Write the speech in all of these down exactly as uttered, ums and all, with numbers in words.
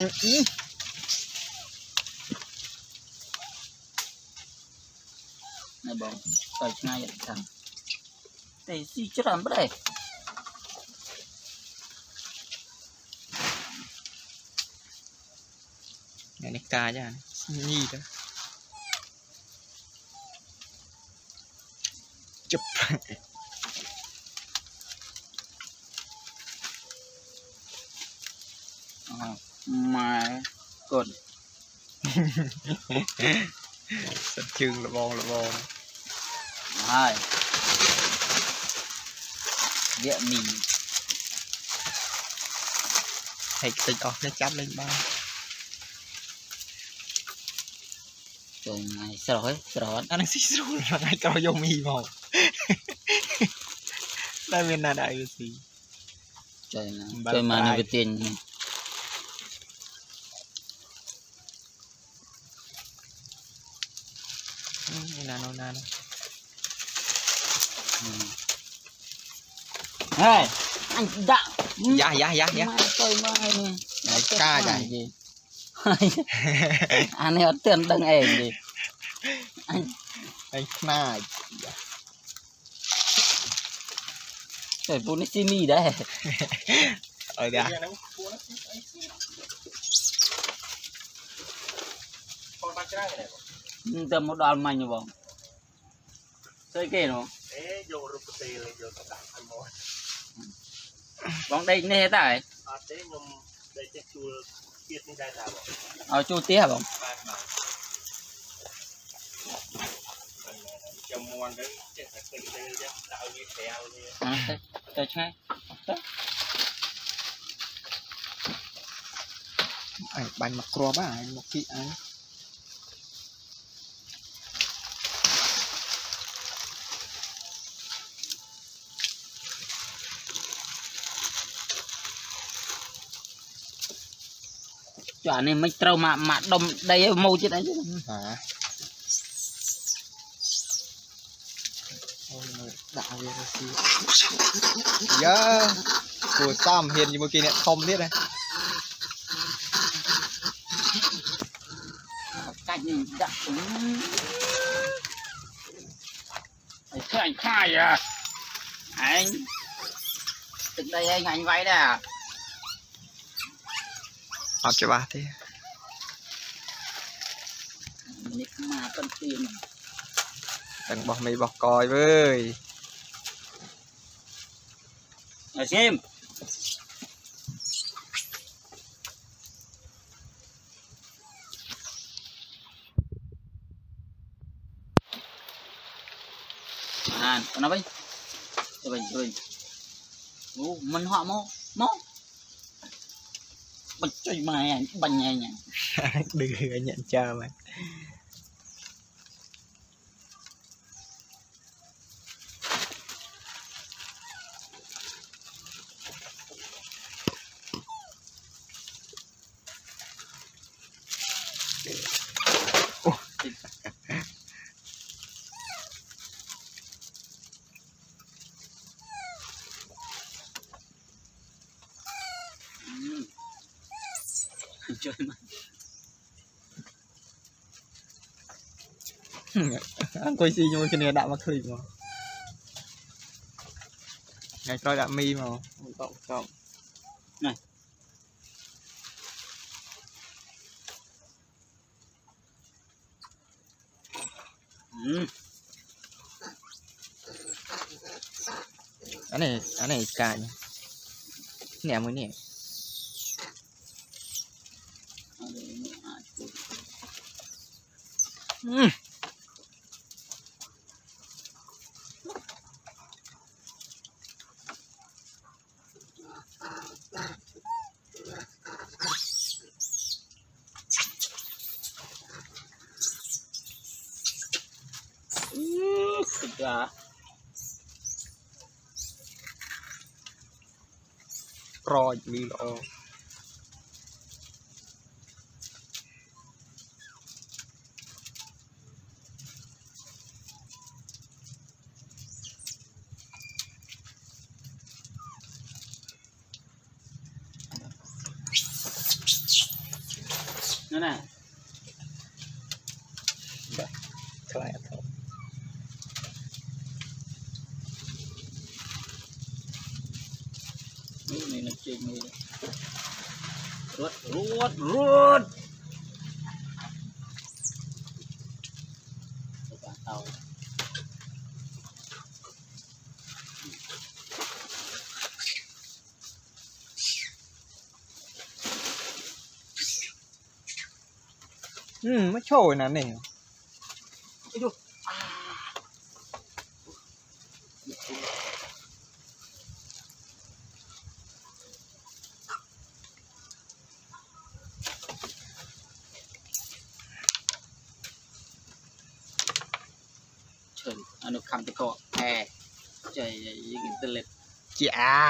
này bọn phải ngay vậy thằng để gì chứ làm đây này này ca chứ nhi đó chụp mà còn sạch chương là bon là bon hai địa mì thịt thịt ọt nó chắp lên ba rồi này sỏi sỏi anh xí xú là ngay cho vô mì màu đây bên nào đại gì trời là trời mà nó về tiền nè nó nè hey anh đã dạ dạ dạ dạ tôi mai nè ca dài gì anh ấy tiền đằng em gì anh anh na trời bún nó xin đi đấy ở đây tầm một đoàn mày như vậy chơi kê nó bóng đây nè tại ở chu tía hả bóng chơi chơi anh bánh mặc cua ba anh một kỹ anh chả này mấy trâu mà mà đông đây màu chết đấy chứ hả đã về rồi giờ của Sam hiện như một kia nè không biết đây cách gì đã thế anh khai à anh từ đây anh anh váy đây à học cho ba thế mình mà cần tiền đừng bỏ mì bọc còi với ở xem à nó bây rồi rồi ô mình họ mô mô bật chơi mày bành nhẹ nhàng đưa nhận chờ mày chơi mà anh quay gì nhưng cái này đã mắc thủy mà ngày coi đã mi mà cộng cộng này ừ. cái này cái này cài nhẹ mới nhẹ ừ. Dạ. Rồi mi lọ นั่นน่ะคลายครับนี่นี่น้ำจิ้มนี่รวดรวดรวดเอาอืมไม่โชว์นั่นเองไปดูเชิญอนุคำตะโกะแอร์ใจยิงอินเตอร์เน็ตจ้า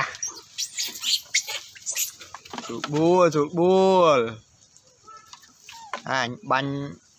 ถูกบัวถูกบัวอ่าบัน